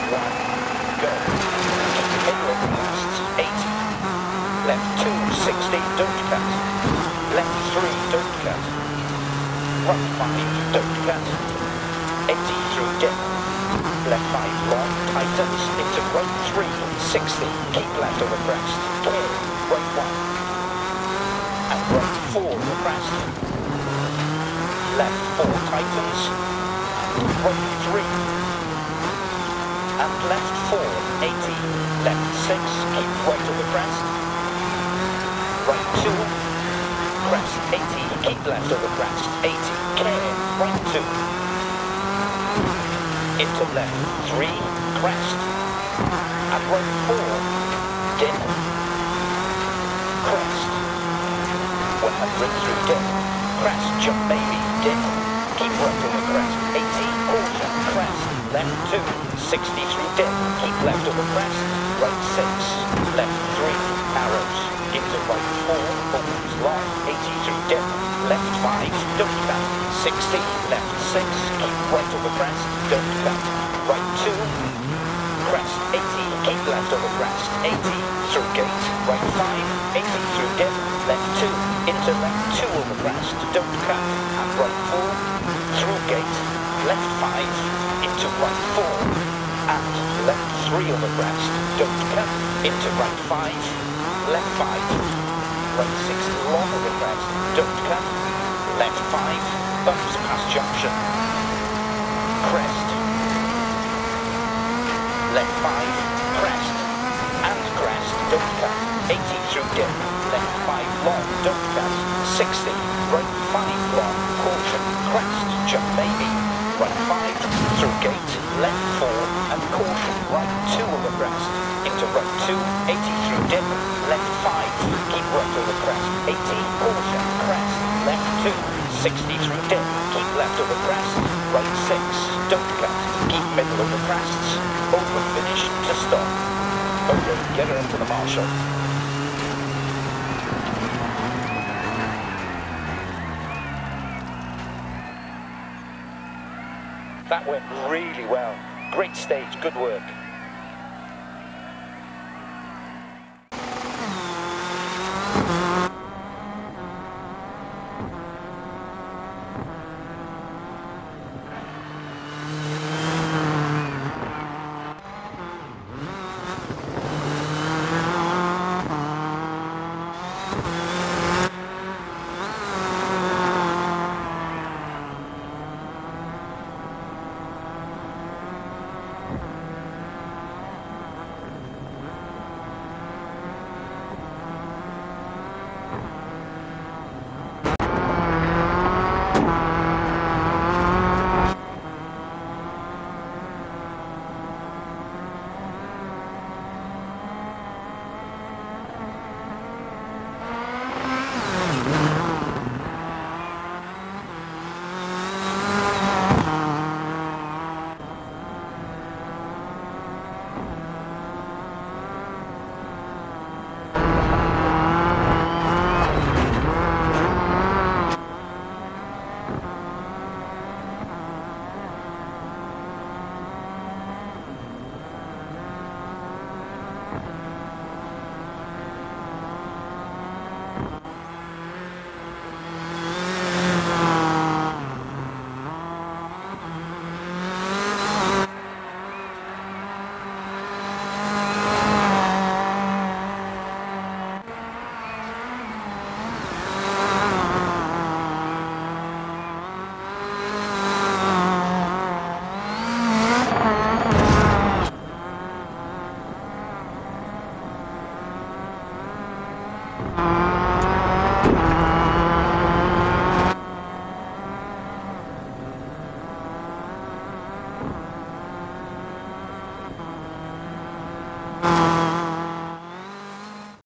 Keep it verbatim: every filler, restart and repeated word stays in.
one, go. Middle of the lasts, eighty. Left two, sixty, don't cut. Left three, don't cut. Right five, don't cut. eighty through dip. Left five long, tightens into right three, sixty. Keep left over crest. Clear, right one. And right four over crest. Left four tightens. Right three. And left four, eighty. Left six, keep right over crest. Right two. Crest, eighty. Keep left over crest. eighty. Clear, right two. Into left three, crest. And right four, dip. Crest. one hundred through dip. Crest, jump baby, dip. Keep right over crest. eighty, caution, crest. Left two, sixty through dip. Keep left over crest. Right six, left three, arrows. Into right four, opens long, eighty through dip. Left five, don't cut. sixty, left six, keep right over crest, don't cut. Right two, crest, eighty, keep left over crest, eighty, through gate, right five, eighty through dip, left two, into left two over crest, don't cut. And right four, through gate, left five, into right four, and left three over crest, don't cut, into right five, left five, right six long over crest, don't cut, left five, bumps past junction, crest, left five, crest, and crest, don't cut, eighty through dip, left five long, don't cut, sixty, right five long, caution, crest, jump baby, right five, through gate, left four, and caution, right two over crest, into right two, eighty through dip, left five, keep right over crest, eighty, caution, crest, left two, sixty through dip, keep left over crest, right six, don't cut, keep middle over crests, over finish to stop. Okay, get her into the marshal. That went really well. Great stage, good work.